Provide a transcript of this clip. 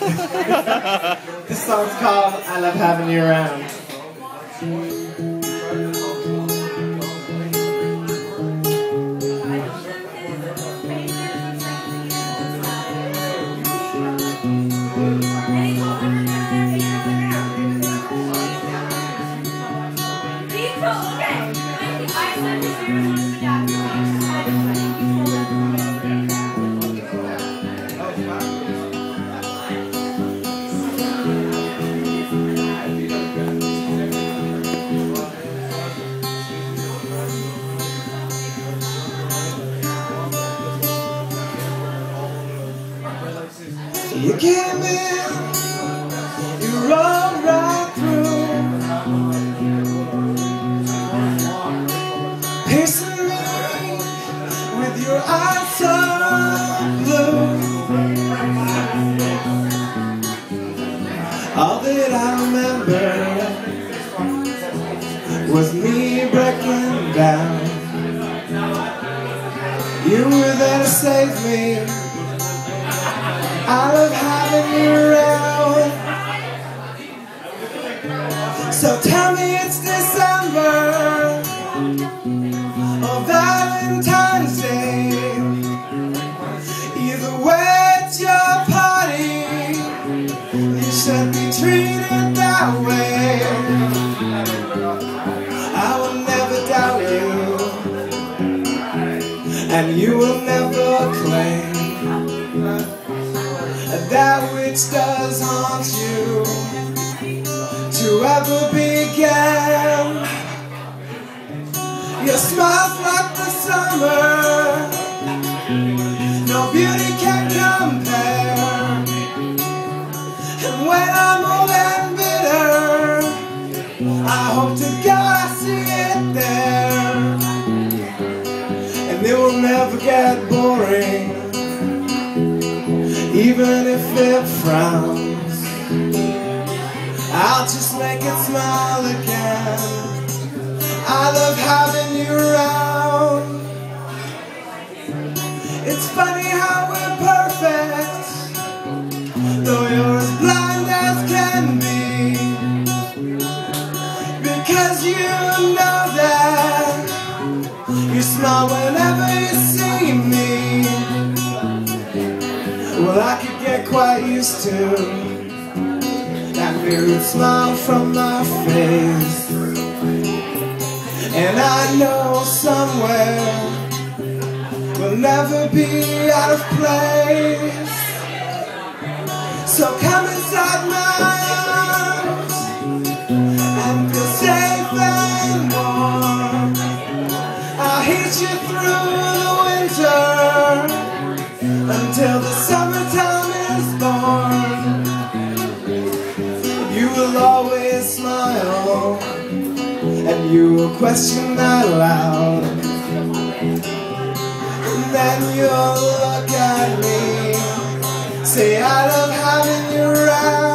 This song's called I Love Having You Around. You came in, you rolled right through, piercing me with your eyes so blue. All that I remember was me breaking down. You were there to save me. I love having you around. So tell me it's December or Valentine's Day. Either way it's your party. You should be treated that way. I will never doubt you, and you will never claim that which does haunt you to ever began. Your smile's like the summer, no beauty can compare. And when I'm old and bitter, I hope to God I see it there. And it will never get boring, even if it frowns. I'll just make it smile again. I love having you around. It's funny how we're perfect, though you're as blind as can be, because you know that you smile whenever you see me. Well, I could get quite used to that weird smile from my face, and I know somewhere we'll never be out of place. So come inside my arms and feel safe and warm. I'll heat you through the winter until the summertime is born. You will always smile, and you will question out loud, and then you'll look at me, say I love having you around.